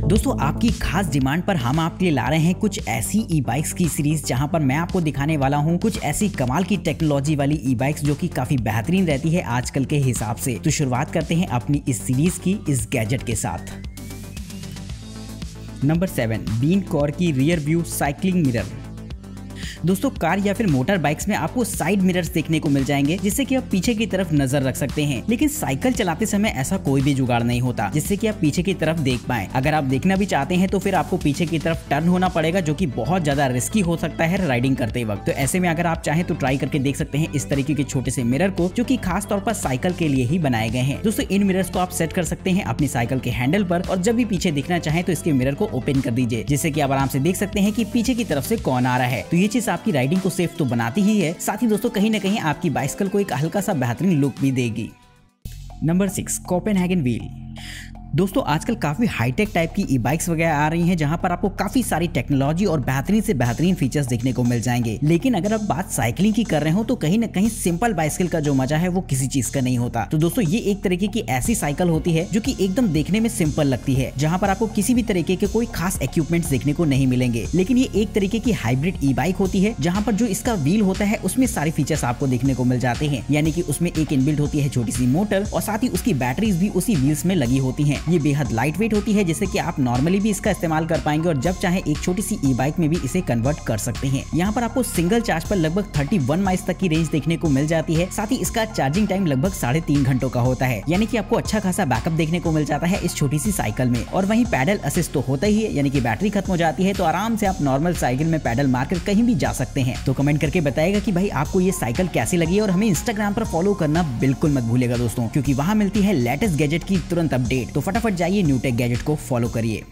दोस्तों आपकी खास डिमांड पर हम आपके लिए ला रहे हैं कुछ ऐसी ई बाइक्स की सीरीज जहां पर मैं आपको दिखाने वाला हूं कुछ ऐसी कमाल की टेक्नोलॉजी वाली ई बाइक्स जो कि काफी बेहतरीन रहती है आजकल के हिसाब से। तो शुरुआत करते हैं अपनी इस सीरीज की इस गैजेट के साथ। नंबर 7, बीन कॉर की रियर व्यू साइक्लिंग मिरर। दोस्तों कार या फिर मोटर बाइक्स में आपको साइड मिरर्स देखने को मिल जाएंगे जिससे कि आप पीछे की तरफ नजर रख सकते हैं, लेकिन साइकिल चलाते समय ऐसा कोई भी जुगाड़ नहीं होता जिससे कि आप पीछे की तरफ देख पाएं। अगर आप देखना भी चाहते हैं तो फिर आपको पीछे की तरफ टर्न होना पड़ेगा जो कि बहुत ज्यादा रिस्की हो सकता है राइडिंग करते वक्त। तो ऐसे में अगर आप चाहें तो ट्राई करके देख सकते हैं इस तरीके के छोटे से मिरर को जो कि खास तौर पर साइकिल के लिए ही बनाए गए हैं। दोस्तों इन मिरर्स को आप सेट कर सकते हैं अपनी साइकिल के हैंडल पर और जब भी पीछे दिखना चाहें तो इसके मिरर को ओपन कर दीजिए जिससे कि आप आराम से देख सकते हैं कि पीछे की तरफ से कौन आ रहा है। तो ये चीज आपकी राइडिंग को सेफ तो बनाती ही है, साथ ही दोस्तों कहीं ना कहीं आपकी बाइसिकल को एक हल्का सा बेहतरीन लुक भी देगी। Number 6, Copenhagen wheel. दोस्तों आजकल काफी हाईटेक टाइप की ई बाइक्स वगैरह आ रही हैं जहां पर आपको काफी सारी टेक्नोलॉजी और बेहतरीन से बेहतरीन फीचर्स देखने को मिल जाएंगे, लेकिन अगर आप बात साइकिलिंग की कर रहे हो तो कहीं ना कहीं सिंपल बाइसिकल का जो मजा है वो किसी चीज का नहीं होता। तो दोस्तों ये एक तरीके की ऐसी साइकिल होती है जो कि एकदम देखने में सिंपल लगती है, जहां पर आपको किसी भी तरीके के कोई खास इक्विपमेंट्स देखने को नहीं मिलेंगे, लेकिन ये एक तरीके की हाइब्रिड ई बाइक होती है जहां पर जो इसका व्हील होता है उसमें सारे फीचर्स आपको देखने को मिल जाते हैं। यानी कि उसमें एक इनबिल्ट होती है छोटी सी मोटर और साथ ही उसकी बैटरीज भी उसी व्हील्स में लगी होती है। ये बेहद लाइट वेट होती है जिससे कि आप नॉर्मली भी इसका इस्तेमाल कर पाएंगे और जब चाहे एक छोटी सी ई बाइक में भी इसे कन्वर्ट कर सकते हैं। यहाँ पर आपको सिंगल चार्ज पर लगभग 31 माइल्स तक की रेंज देखने को मिल जाती है, साथ ही इसका चार्जिंग टाइम लगभग 3.5 घंटों का होता है, यानी कि आपको अच्छा खासा बैकअप देखने को मिल जाता है इस छोटी सी साइकिल में। और वहीं पैडल असिस्ट तो होता ही है, यानी कि बैटरी खत्म हो जाती है तो आराम से आप नॉर्मल साइकिल में पैडल मारकर कहीं भी जा सकते हैं। तो कमेंट करके बताएगा कि भाई आपको ये साइकिल कैसी लगी और हमें इंस्टाग्राम पर फॉलो करना बिल्कुल मत भूलेगा दोस्तों, क्योंकि वहां मिलती है लेटेस्ट गैजेट की तुरंत अपडेट। तो फटाफट जाइए न्यूटेक गैजेट को फॉलो करिए।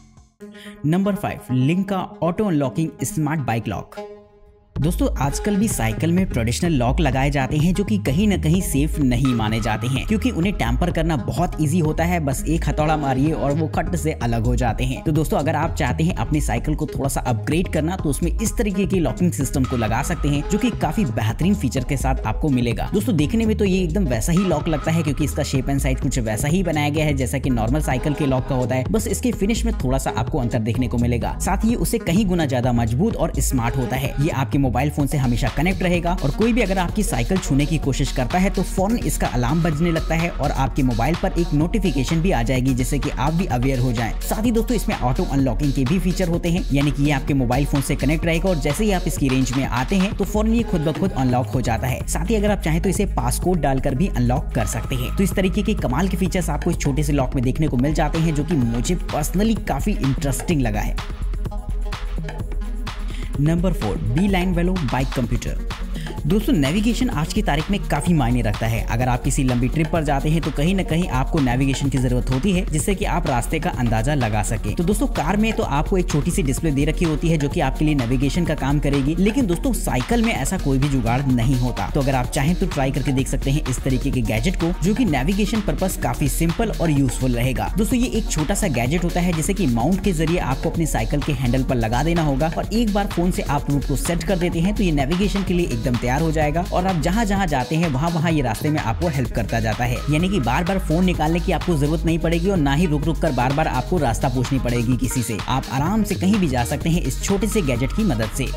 Number 5, Linka auto unlocking smart bike lock. दोस्तों आजकल भी साइकिल में ट्रेडिशनल लॉक लगाए जाते हैं जो कि कहीं ना कहीं सेफ नहीं माने जाते हैं, क्योंकि उन्हें टैंपर करना बहुत इजी होता है, बस एक हथौड़ा मारिए और वो खट से अलग हो जाते हैं। तो दोस्तों अगर आप चाहते हैं अपनी साइकिल को थोड़ा सा अपग्रेड करना तो उसमें इस तरीके के लॉकिंग सिस्टम को लगा सकते हैं जो कि काफी बेहतरीन फीचर के साथ आपको मिलेगा। दोस्तों देखने में तो ये एकदम वैसा ही लॉक लगता है क्योंकि इसका शेप एंड साइज कुछ वैसा ही बनाया गया है जैसा कि नॉर्मल साइकिल के लॉक का होता है, बस इसके फिनिश में थोड़ा सा आपको अंतर देखने को मिलेगा। साथ ही उससे कहीं गुना ज्यादा मजबूत और स्मार्ट होता है। ये आपके मोबाइल फोन से हमेशा कनेक्ट रहेगा और कोई भी अगर आपकी साइकिल छूने की कोशिश करता है तो फौरन इसका अलार्म बजने लगता है और आपके मोबाइल पर एक नोटिफिकेशन भी आ जाएगी जिससे कि आप भी अवेयर हो जाएं। साथ ही दोस्तों इसमें ऑटो अनलॉकिंग के भी फीचर होते हैं, यानी कि ये आपके मोबाइल फोन से कनेक्ट रहेगा और जैसे ही आप इसकी रेंज में आते हैं तो फौरन ये खुद ब खुद अनलॉक हो जाता है। साथ ही अगर आप चाहें तो इसे पासकोड डालकर भी अनलॉक कर सकते हैं। तो इस तरीके के कमाल के फीचर्स आपको इस छोटे से लॉक में देखने को मिल जाते हैं जो कि मुझे पर्सनली काफी इंटरेस्टिंग लगा है। Number 4, Beeline Velo bike computer. दोस्तों नेविगेशन आज की तारीख में काफी मायने रखता है। अगर आप किसी लंबी ट्रिप पर जाते हैं तो कहीं ना कहीं आपको नेविगेशन की जरूरत होती है जिससे कि आप रास्ते का अंदाजा लगा सके। तो दोस्तों कार में तो आपको एक छोटी सी डिस्प्ले दे रखी होती है जो कि आपके लिए नेविगेशन का काम करेगी, लेकिन दोस्तों साइकिल में ऐसा कोई भी जुगाड़ नहीं होता। तो अगर आप चाहें तो ट्राई करके देख सकते हैं इस तरीके के गैजेट को जो कि नेविगेशन पर्पस काफी सिंपल और यूजफुल रहेगा। दोस्तों ये एक छोटा सा गैजेट होता है जिसे कि माउंट के जरिए आपको अपनी साइकिल के हैंडल पर लगा देना होगा और एक बार फोन से आप रूट को सेट कर देते हैं तो ये नेविगेशन के लिए एकदम तैयार हो जाएगा और आप जहां जहां जाते हैं वहां ये रास्ते में आपको हेल्प करता जाता है। यानी कि बार बार फोन निकालने की आपको जरूरत नहीं पड़ेगी और ना ही रुक रुक कर बार बार आपको रास्ता पूछनी पड़ेगी किसी से। आप आराम से कहीं भी जा सकते हैं इस छोटे से गैजेट की मदद से।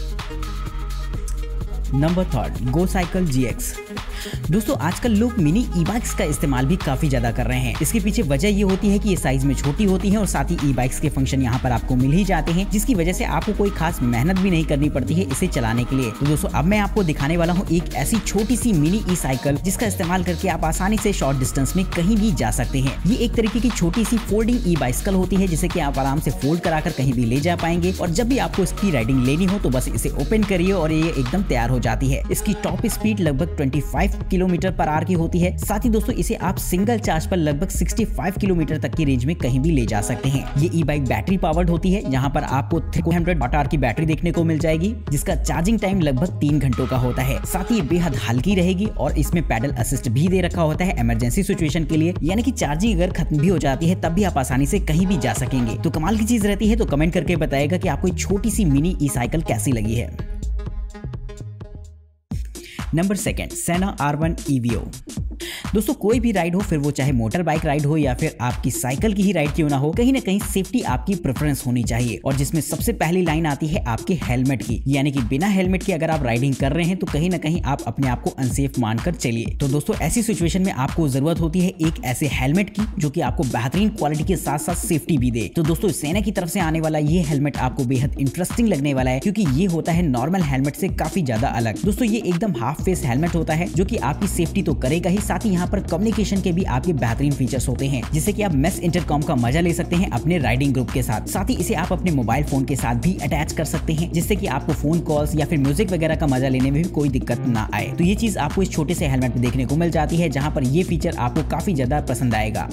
Number 3, go cycle GX। दोस्तों आजकल लोग मिनी ई बाइक्स का इस्तेमाल भी काफी ज्यादा कर रहे हैं। इसके पीछे वजह ये होती है कि ये साइज में छोटी होती है और साथ ही ई बाइक्स के फंक्शन यहाँ पर आपको मिल ही जाते हैं, जिसकी वजह से आपको कोई खास मेहनत भी नहीं करनी पड़ती है इसे चलाने के लिए। तो दोस्तों अब मैं आपको दिखाने वाला हूँ एक ऐसी छोटी सी मिनी ई साइकिल जिसका इस्तेमाल करके आप आसानी से शॉर्ट डिस्टेंस में कहीं भी जा सकते हैं। ये एक तरीके की छोटी सी फोल्डिंग ई बाइसिकल होती है जिसे कि आप आराम से फोल्ड कराकर कहीं भी ले जा पाएंगे और जब भी आपको इसकी राइडिंग लेनी हो तो बस इसे ओपन करिए और ये एकदम तैयार हो जाती है। इसकी टॉप स्पीड लगभग 25 किलोमीटर पर आवर की होती है। साथ ही दोस्तों इसे आप सिंगल चार्ज पर लगभग 65 किलोमीटर तक की रेंज में कहीं भी ले जा सकते हैं। ये ई बाइक बैटरी पावर्ड होती है, जहां पर आपको 300 वाट की बैटरी देखने को मिल जाएगी जिसका चार्जिंग टाइम लगभग 3 घंटों का होता है। साथ ही बेहद हल्की रहेगी और इसमें पैडल असिस्ट भी दे रखा होता है इमरजेंसी सिचुएशन के लिए, यानी कि चार्जिंग अगर खत्म भी हो जाती है तब भी आप आसानी से कहीं भी जा सकेंगे। तो कमाल की चीज रहती है। तो कमेंट करके बताएगा कि आपको छोटी सी मिनी ई साइकिल कैसी लगी है। नंबर 2, सेना R1 EVO। दोस्तों कोई भी राइड हो, फिर वो चाहे मोटर बाइक राइड हो या फिर आपकी साइकिल की ही राइड क्यों ना हो, कहीं ना कहीं सेफ्टी आपकी प्रेफरेंस होनी चाहिए। और जिसमें सबसे पहली लाइन आती है आपके हेलमेट की, यानी कि बिना हेलमेट के अगर आप राइडिंग कर रहे हैं तो कहीं ना कहीं आप अपने आप को अनसेफ मानकर चलिए। तो दोस्तों ऐसी सिचुएशन में आपको जरूरत होती है एक ऐसे हेलमेट की जो कि आपको बेहतरीन क्वालिटी के साथ साथ सेफ्टी भी दे। तो दोस्तों सेना की तरफ से आने वाला ये हेलमेट आपको बेहद इंटरेस्टिंग लगने वाला है, क्योंकि ये होता है नॉर्मल हेलमेट से काफी ज्यादा अलग। दोस्तों ये एकदम हाफ फेस हेलमेट होता है जो कि आपकी सेफ्टी तो करेगा ही, साथ ही यहाँ पर कम्युनिकेशन के भी आपके बेहतरीन फीचर्स होते हैं, जिससे कि आप मैस इंटरकॉम का मजा ले सकते हैं अपने राइडिंग ग्रुप के साथ। साथ ही इसे आप अपने मोबाइल फोन के साथ भी अटैच कर सकते हैं, जिससे कि आपको फोन कॉल्स या फिर म्यूजिक वगैरह का मजा लेने में भी कोई दिक्कत ना आए। तो ये चीज आपको इस छोटे से हेलमेट में देखने को मिल जाती है, जहां पर ये फीचर आपको काफी ज्यादा पसंद आएगा।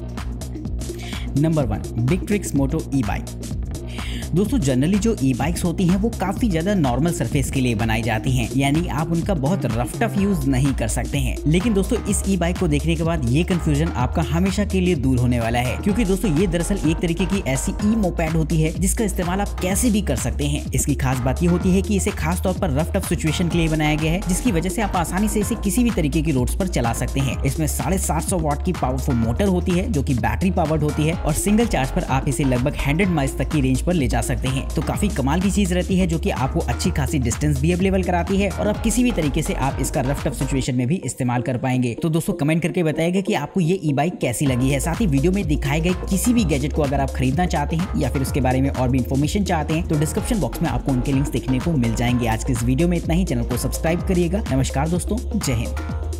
Number 1, Bigtrix moto e bike. दोस्तों जनरली जो ई बाइक्स होती हैं वो काफी ज्यादा नॉर्मल सरफेस के लिए बनाई जाती हैं, यानी आप उनका बहुत रफ टफ यूज नहीं कर सकते हैं। लेकिन दोस्तों इस ई बाइक को देखने के बाद ये कंफ्यूजन आपका हमेशा के लिए दूर होने वाला है, क्योंकि दोस्तों ये दरअसल एक तरीके की ऐसी ई मोपेड होती है जिसका इस्तेमाल आप कैसे भी कर सकते हैं। इसकी खास बात ये होती है कि इसे खास तौर पर रफ टफ सिचुएशन के लिए बनाया गया है, जिसकी वजह से आप आसानी से इसे किसी भी तरीके की रोड्स पर चला सकते हैं। इसमें 750 वाट की पावरफुल मोटर होती है जो कि बैटरी पावर्ड होती है, और सिंगल चार्ज पर आप इसे लगभग 100 माइल्स तक की रेंज पर ले जा सकते हैं। तो काफी कमाल की चीज रहती है जो कि आपको अच्छी खासी डिस्टेंस भी अवेलेबल कराती है, और आप किसी भी तरीके से आप इसका रफ टफ सिचुएशन में भी इस्तेमाल कर पाएंगे। तो दोस्तों कमेंट करके बताइएगा कि आपको ये ई बाइक कैसी लगी है। साथ ही वीडियो में दिखाए गए किसी भी गैजेट को अगर आप खरीदना चाहते हैं या फिर उसके बारे में और भी इन्फॉर्मेशन चाहते हैं तो डिस्क्रिप्शन बॉक्स में आपको उनके लिंक्स देखने को मिल जाएंगे। आज के इस वीडियो में इतना ही। चैनल को सब्सक्राइब करिएगा। नमस्कार दोस्तों, जय हिंद।